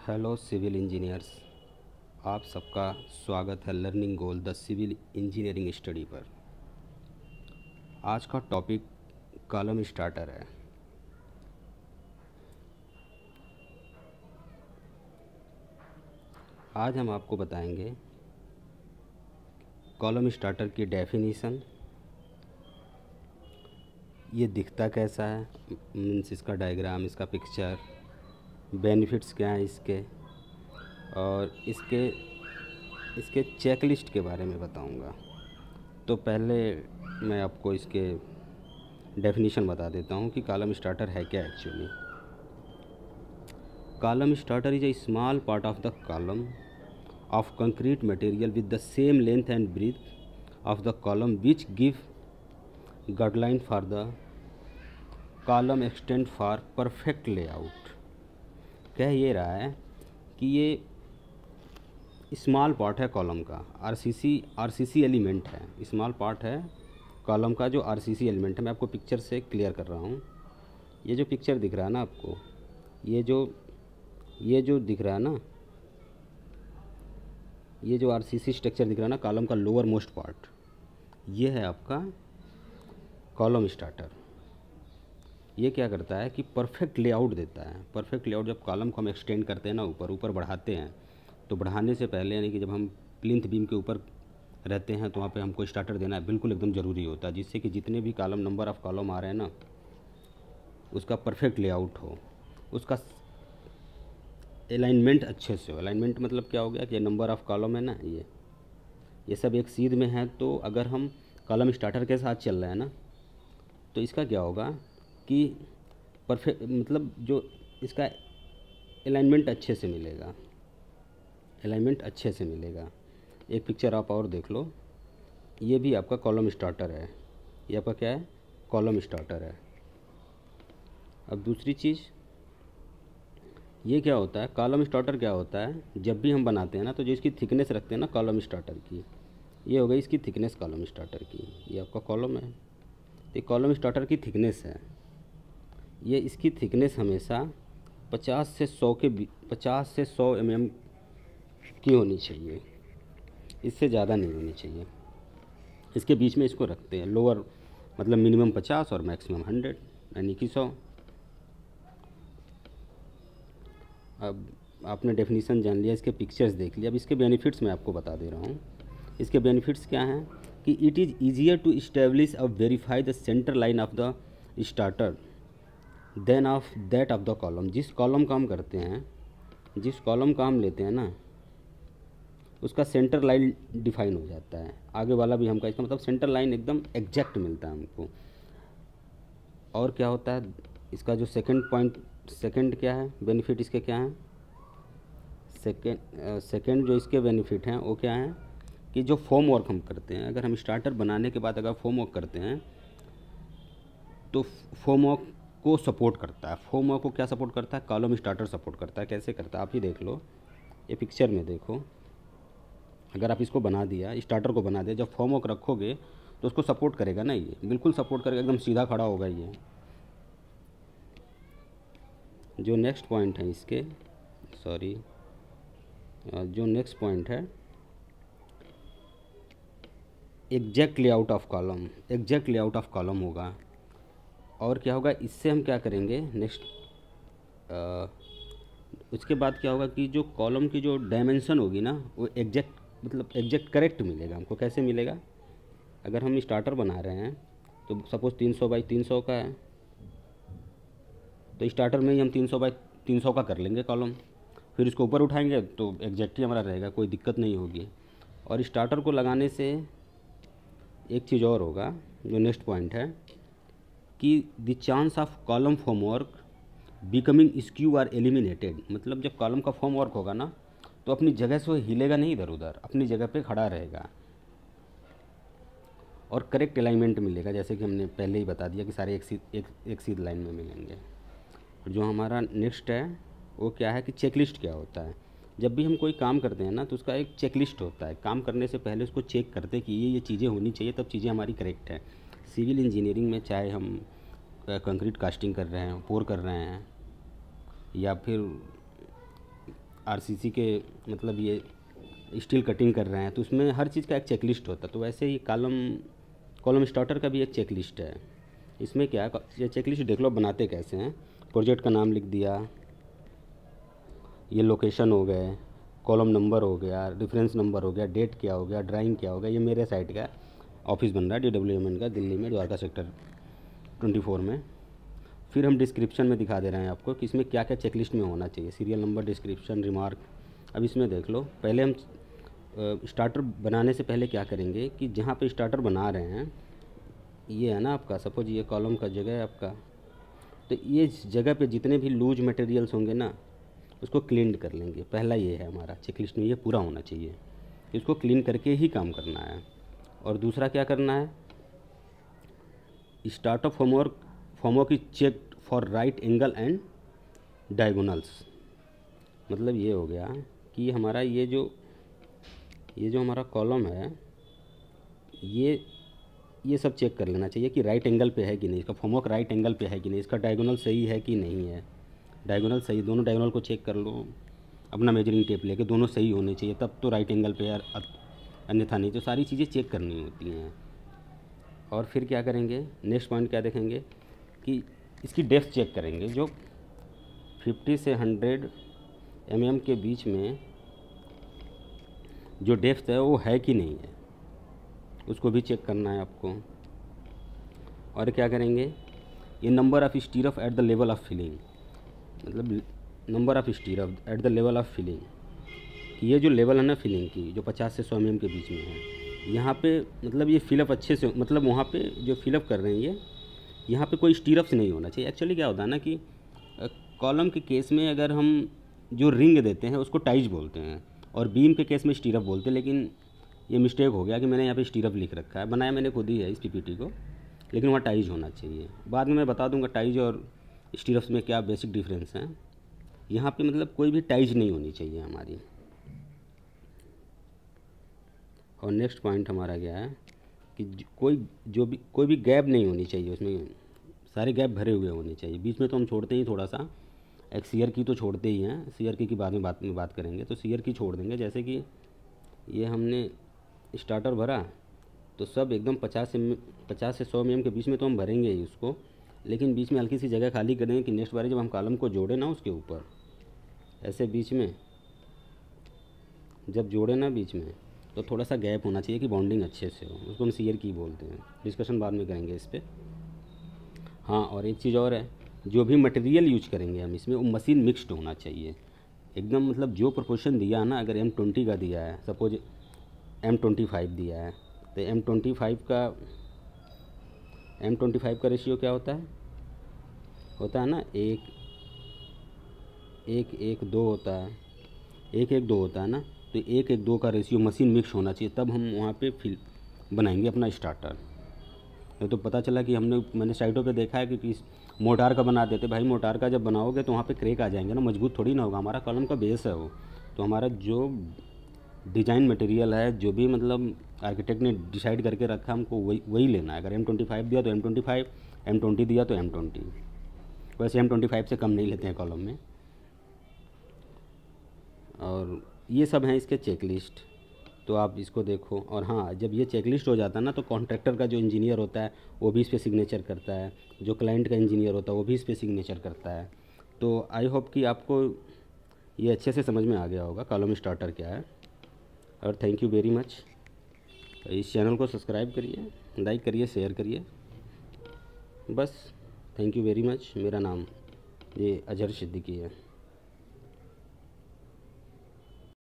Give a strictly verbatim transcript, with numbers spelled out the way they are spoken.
Hello civil engineers, आप सबका स्वागत है learning goal the civil engineering study पर। आज का टॉपिक कॉलम स्टार्टर है। आज हम आपको बताएंगे कॉलम स्टार्टर की डेफिनीशन, ये दिखता कैसा है, मीन्स इसका डायग्राम, इसका पिक्चर, बेनिफिट्स क्या हैं इसके, और इसके इसके चेकलिस्ट के बारे में बताऊंगा। तो पहले मैं आपको इसके डेफिनीशन बता देता हूँ कि कॉलम स्टार्टर है क्या actually. Column starter is a small part of the column of concrete material with the same length and breadth of the column which give guideline for the column extend for perfect layout. कह ये रहा है कि ये small part है column का, RCC RCC element है, small part है कॉलम का जो आरसीसी एलिमेंट है। मैं आपको पिक्चर से क्लियर कर रहा हूँ। ये जो पिक्चर दिख रहा है ना आपको, ये जो ये जो दिख रहा है ना, ये जो आरसीसी स्ट्रक्चर दिख रहा है ना कॉलम का लोअर मोस्ट पार्ट, ये है आपका कॉलम स्टार्टर। ये क्या करता है कि परफेक्ट लेआउट देता है। परफेक्ट लेआउट जब कॉलम को हम एक्सटेंड करते हैं ना, ऊपर ऊपर बढ़ाते हैं, तो बढ़ाने से पहले यानी कि जब हम प्लिंथ बीम के ऊपर रहते हैं तो वहाँ पे हमको स्टार्टर देना बिल्कुल एकदम ज़रूरी होता है, जिससे कि जितने भी कॉलम नंबर ऑफ़ कॉलम आ रहे हैं ना, उसका परफेक्ट लेआउट हो, उसका अलाइनमेंट अच्छे से हो। अलाइनमेंट मतलब क्या हो गया कि नंबर ऑफ़ कॉलम है ना, ये ये सब एक सीध में है। तो अगर हम कॉलम स्टार्टर के साथ चल रहे हैं ना, तो इसका क्या होगा कि परफेक्ट मतलब जो इसका अलाइनमेंट अच्छे से मिलेगा, अलाइनमेंट अच्छे से मिलेगा। एक पिक्चर आप और देख लो, ये भी आपका कॉलम स्टार्टर है। ये आपका क्या है? कॉलम स्टार्टर है। अब दूसरी चीज़, ये क्या होता है, कॉलम स्टार्टर क्या होता है, जब भी हम बनाते हैं ना, तो जो इसकी थिकनेस रखते हैं ना कॉलम स्टार्टर की, ये हो गई इसकी थिकनेस कॉलम स्टार्टर की। ये आपका कॉलम है, ये कॉलम स्टार्टर की थिकनेस है। ये इसकी थिकनेस हमेशा पचास से सौ के पचास से सौ एम एम की होनी चाहिए, इससे ज़्यादा नहीं होनी चाहिए। इसके बीच में इसको रखते हैं, लोअर मतलब मिनिमम पचास और मैक्सिमम हंड्रेड यानी कि सौ। अब आपने डेफिनीशन जान लिया, इसके पिक्चर्स देख लिया। अब इसके बेनिफिट्स मैं आपको बता दे रहा हूँ। इसके बेनिफिट्स क्या हैं कि it is easier to establish और verify the centre line of the starter then of that of the column. जिस कॉलम का हम करते हैं, जिस कॉलम का हम लेते हैं ना, उसका सेंटर लाइन डिफाइन हो जाता है। आगे वाला भी हमका, इसका मतलब सेंटर लाइन एकदम एग्जैक्ट मिलता है हमको। और क्या होता है इसका जो सेकंड पॉइंट, सेकंड क्या है बेनिफिट इसके क्या हैं, सेकंड सेकंड जो इसके बेनिफिट हैं वो क्या हैं कि जो फॉर्म वर्क हम करते हैं, अगर हम स्टार्टर बनाने के बाद अगर फॉर्म वर्क करते हैं तो फॉर्म वर्क को सपोर्ट करता है। फॉर्म वर्क को क्या सपोर्ट करता है? कॉलम स्टार्टर सपोर्ट करता है। कैसे करता है आप ही देख लो, ये पिक्चर में देखो। अगर आप इसको बना दिया, स्टार्टर को बना दिया, जब फॉर्म वर्क रखोगे तो उसको सपोर्ट करेगा ना, ये बिल्कुल सपोर्ट करेगा, एकदम सीधा खड़ा होगा। ये जो नेक्स्ट पॉइंट है इसके, सॉरी जो नेक्स्ट पॉइंट है, exact layout of column, exact layout of column होगा। और क्या होगा, इससे हम क्या करेंगे नेक्स्ट, उसके बाद क्या होगा कि जो कॉलम की जो डायमेंशन होगी ना, वो एग्जैक्ट मतलब एग्जैक्ट करेक्ट मिलेगा हमको। कैसे मिलेगा? अगर हम स्टार्टर बना रहे हैं तो सपोज़ तीन सौ बाई तीन सौ का है, तो स्टार्टर में ही हम तीन सौ बाई तीन सौ का कर लेंगे कॉलम, फिर इसको ऊपर उठाएंगे तो एग्जैक्ट ही हमारा रहेगा, कोई दिक्कत नहीं होगी। और स्टार्टर को लगाने से एक चीज़ और होगा, जो नेक्स्ट पॉइंट है कि the chance of column form work becoming skew are eliminated. मतलब जब कॉलम का फॉर्म वर्क होगा ना, तो अपनी जगह से वो हिलेगा नहीं इधर उधर, अपनी जगह पे खड़ा रहेगा और करेक्ट अलाइनमेंट मिलेगा। जैसे कि हमने पहले ही बता दिया कि सारे एक सीध एक एक सीध लाइन में मिलेंगे। और जो हमारा नेक्स्ट है वो क्या है कि चेकलिस्ट क्या होता है। जब भी हम कोई काम करते हैं ना, तो उसका एक चेकलिस्ट होता है। काम करने से पहले उसको चेक करते कि ये ये चीज़ें होनी चाहिए, तब चीज़ें हमारी करेक्ट है। सिविल इंजीनियरिंग में चाहे हम कंक्रीट कास्टिंग कर रहे हैं, पोर कर रहे हैं, या फिर आरसीसी के मतलब ये स्टील कटिंग कर रहे हैं, तो उसमें हर चीज़ का एक चेकलिस्ट होता है। तो वैसे ही कॉलम कॉलम स्टार्टर का भी एक चेकलिस्ट है। इसमें क्या है, ये चेकलिस्ट देख लो बनाते कैसे हैं। प्रोजेक्ट का नाम लिख दिया, ये लोकेशन हो गए, कॉलम नंबर हो गया, रेफरेंस नंबर हो गया, डेट क्या हो गया, ड्राइंग क्या हो गया। ये मेरे साइट का ऑफिस बन रहा है डी डब्ल्यू एम एन का, दिल्ली में, द्वारका सेक्टर ट्वेंटी फोर में। फिर हम डिस्क्रिप्शन में दिखा दे रहे हैं आपको कि इसमें क्या क्या चेकलिस्ट में होना चाहिए, सीरियल नंबर, डिस्क्रिप्शन, रिमार्क। अब इसमें देख लो, पहले हम स्टार्टर बनाने से पहले क्या करेंगे कि जहाँ पे स्टार्टर बना रहे हैं, ये है ना आपका, सपोज ये कॉलम का जगह है आपका, तो ये जगह पे जितने भी लूज मटेरियल्स होंगे ना, उसको क्लीन कर लेंगे। पहला ये है हमारा चेकलिस्ट में, ये पूरा होना चाहिए, इसको क्लीन करके ही काम करना है। और दूसरा क्या करना है, start of homework homework is check for right angle and diagonals. मतलब ये हो गया कि हमारा ये जो ये जो हमारा कॉलम है, ये ये सब चेक कर लेना चाहिए कि राइट एंगल पे है कि नहीं, इसका होमवर्क राइट एंगल पे है कि नहीं, इसका डायगोनल सही है कि नहीं है। डायगोनल सही, दोनों डायगोनल को चेक कर लो अपना मेजरिंग टेप लेके, दोनों सही होने चाहिए, तब तो राइट एंगल पे यार, अन्यथा नहीं। तो सारी चीज़ें चेक करनी होती हैं। और फिर क्या करेंगे, नेक्स्ट पॉइंट क्या देखेंगे कि इसकी डेप्थ चेक करेंगे। जो फिफ्टी से हंड्रेड एम एम के बीच में जो डेप्थ है वो है कि नहीं है, उसको भी चेक करना है आपको। और क्या करेंगे, ये number of stirrup at the level of filling, मतलब number of stirrup at the level of filling, कि ये जो लेवल है ना फिलिंग की, जो पचास से सौ एम एम के बीच में है, यहाँ पे मतलब ये फिलअप अच्छे से, मतलब वहाँ पे जो फिलअप कर रहे हैं ये, यहाँ पे कोई स्टीरअप्स नहीं होना चाहिए। एक्चुअली क्या होता है ना कि कॉलम के केस में अगर हम जो रिंग देते हैं उसको टाइज बोलते हैं, और बीम के केस में स्टीरअप बोलते हैं। लेकिन ये मिस्टेक हो गया कि मैंने यहाँ पे स्टीरअप लिख रखा है, बनाया मैंने खुद ही है इस पीपीटी को, लेकिन वहाँ टाइज होना चाहिए। बाद में मैं बता दूंगा टाइज और स्टीरअप्स में क्या बेसिक डिफरेंस है। यहाँ पे मतलब कोई भी टाइज नहीं होनी चाहिए हमारी। और नेक्स्ट पॉइंट हमारा क्या है कि कोई जो भी कोई भी गैप नहीं होनी चाहिए उसमें, सारे गैप भरे हुए होने चाहिए। बीच में तो हम छोड़ते ही थोड़ा सा, एक सीयर की तो छोड़ते ही हैं, सीयर की, की बाद में बात में बात करेंगे, तो सीयर की छोड़ देंगे। जैसे कि ये हमने स्टार्टर भरा तो सब एकदम पचास से पचास से सौ एम एम के बीच में तो हम भरेंगे ही उसको, लेकिन बीच में हल्की सी जगह खाली करेंगे कि नेक्स्ट बार जब हम कॉलम को जोड़े ना उसके ऊपर, ऐसे बीच में जब जोड़े ना बीच में, तो थोड़ा सा गैप होना चाहिए कि बॉन्डिंग अच्छे से हो, उसको हम सीयर की बोलते हैं। डिस्कशन बाद में करेंगे इस पर। हाँ, और एक चीज़ और है, जो भी मटेरियल यूज करेंगे हम इसमें, वो मशीन मिक्स्ड होना चाहिए एकदम। मतलब जो प्रोपोर्शन दिया है ना, अगर एम ट्वेंटी का दिया है, सपोज एम ट्वेंटी फाइव दिया है, तो एम ट्वेंटी फाइव का एम ट्वेंटी फाइव का रेशियो क्या होता है होता है ना, एक एक एक दो होता है, एक एक दो होता है ना। तो एक एक दो का रेशियो मशीन मिक्स होना चाहिए, तब हम वहाँ पे फिल बनाएंगे अपना स्टार्टर। ये तो पता चला कि हमने मैंने साइटों पे देखा है कि किस मोटार का बना देते। भाई मोटार का जब बनाओगे तो वहाँ पे क्रैक आ जाएंगे ना, मजबूत थोड़ी ना होगा। हमारा कॉलम का बेस है वो, तो हमारा जो डिज़ाइन मटेरियल है, जो भी मतलब आर्किटेक्ट ने डिसाइड करके रखा, हमको वही वही लेना है। अगर एम ट्वेंटी फाइव दिया तो M twenty five, M twenty दिया तो एम ट्वेंटी। वैसे एम ट्वेंटी फाइव से कम नहीं लेते हैं कॉलम में। और ये सब हैं इसके चेकलिस्ट, तो आप इसको देखो। और हाँ, जब ये चेकलिस्ट हो जाता है ना, तो कॉन्ट्रैक्टर का जो इंजीनियर होता है वो भी इस पर सिग्नेचर करता है, जो क्लाइंट का इंजीनियर होता है वो भी इस पर सिग्नेचर करता है। तो आई होप कि आपको ये अच्छे से समझ में आ गया होगा कॉलम स्टार्टर क्या है। और थैंक यू वेरी मच। इस चैनल को सब्सक्राइब करिए, लाइक करिए, शेयर करिए। बस थैंक यू वेरी मच। मेरा नाम ये अजहर सिद्दीकी है।